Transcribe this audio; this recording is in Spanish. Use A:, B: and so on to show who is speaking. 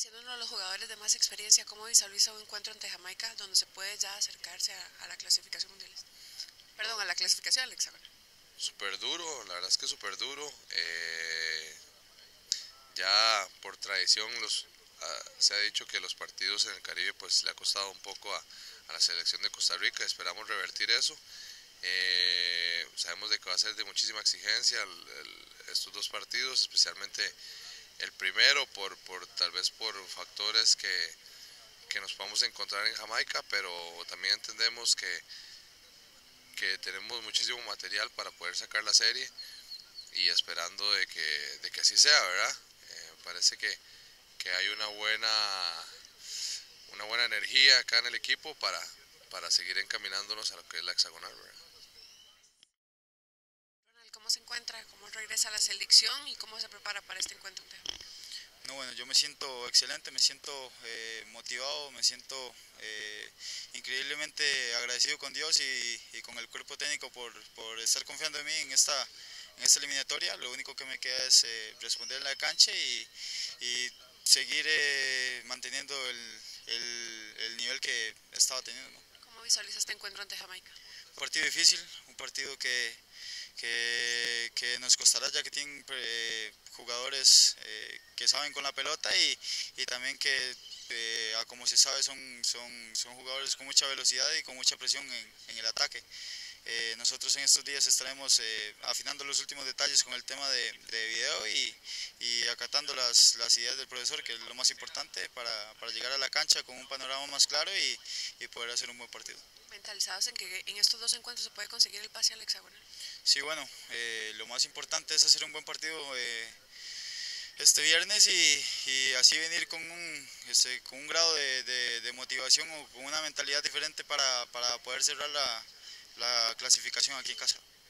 A: Siendo uno de los jugadores de más experiencia, ¿cómo visualiza un encuentro ante Jamaica donde se puede ya acercarse a la clasificación mundialista? Perdón, a la clasificación al hexágono.
B: Súper duro, la verdad es que súper duro. Ya por tradición se ha dicho que los partidos en el Caribe pues le ha costado un poco a la selección de Costa Rica, esperamos revertir eso. Sabemos de que va a ser de muchísima exigencia estos dos partidos, especialmente el primero tal vez por factores que nos podamos encontrar en Jamaica, pero también entendemos que tenemos muchísimo material para poder sacar la serie y esperando de que así sea, ¿verdad? Parece que hay una buena energía acá en el equipo para seguir encaminándonos a lo que es la hexagonal, ¿verdad?
A: Ronald, ¿cómo se encuentra? ¿Cómo regresa a la selección y cómo se prepara para este encuentro ante Jamaica?
C: No, bueno, yo me siento excelente, me siento motivado, me siento increíblemente agradecido con Dios y con el cuerpo técnico por estar confiando en mí en esta eliminatoria. Lo único que me queda es responder en la cancha y seguir manteniendo el nivel que estaba teniendo, ¿no?
A: ¿Cómo visualiza este encuentro ante Jamaica?
C: Un partido difícil, un partido que nos costará ya que tienen jugadores que saben con la pelota y también que como se sabe son jugadores con mucha velocidad y con mucha presión en el ataque. Nosotros en estos días estaremos afinando los últimos detalles con el tema de video y acatando las ideas del profesor, que es lo más importante para llegar a la cancha con un panorama más claro y poder hacer un buen partido.
A: ¿Mentalizados en que en estos dos encuentros se puede conseguir el pase al hexágono?
C: Sí, bueno, lo más importante es hacer un buen partido este viernes y así venir con un grado de motivación o con una mentalidad diferente para poder cerrar la clasificación aquí en casa.